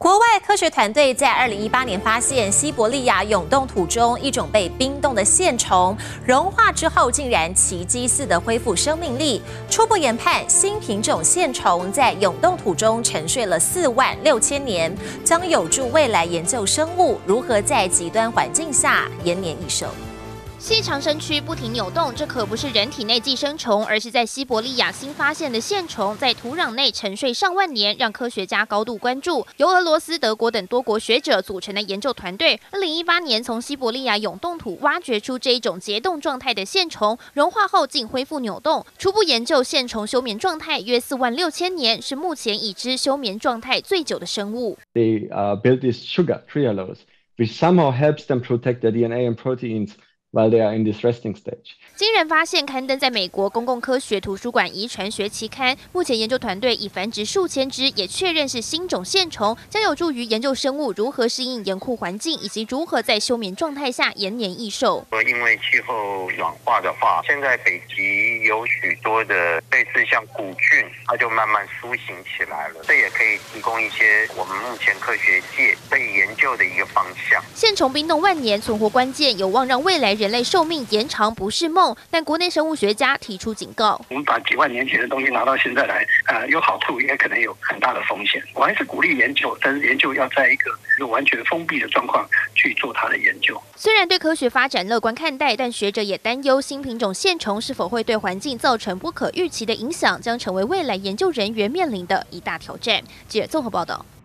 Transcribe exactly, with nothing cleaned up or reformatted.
国外科学团队在二零一八年发现西伯利亚永冻土中一种被冰冻的线虫，融化之后竟然奇迹似的恢复生命力。初步研判，新品种线虫在永冻土中沉睡了四万六千年，将有助未来研究生物如何在极端环境下延年益寿。 细长身躯不停扭动，这可不是人体内寄生虫，而是在西伯利亚新发现的线虫，在土壤内沉睡上万年，让科学家高度关注。由俄罗斯、德国等多国学者组成的研究团队，二零一八年从西伯利亚永冻土挖掘出这一种结冻状态的线虫，融化后竟恢复扭动。初步研究线虫休眠状态约四万六千年，是目前已知休眠状态最久的生物。 They uh, built this sugar trehalose, which somehow helps them protect their D N A and proteins while they are in this resting stage. 惊人发现刊登在美国公共科学图书馆遗传学期刊。目前研究团队已繁殖数千只，也确认是新种线虫，将有助于研究生物如何适应严酷环境，以及如何在休眠状态下延年益寿。 因为气候暖化的话，现在北极有许多的类似像古菌，它就慢慢苏醒起来了。这也可以提供一些我们目前科学界可以研究的一个方向。 线虫冰冻万年，存活关键有望让未来人类寿命延长不是梦。 但国内生物学家提出警告： 我们把几万年前的东西拿到现在来，呃，有好处，也可能有很大的风险。我还是鼓励研究，但是研究要在一个完全封闭的状况去做它的研究。 虽然对科学发展乐观看待，但学者也担忧新品种线虫是否会对环境造成不可预期的影响，将成为未来研究人员面临的一大挑战。记者综合报道。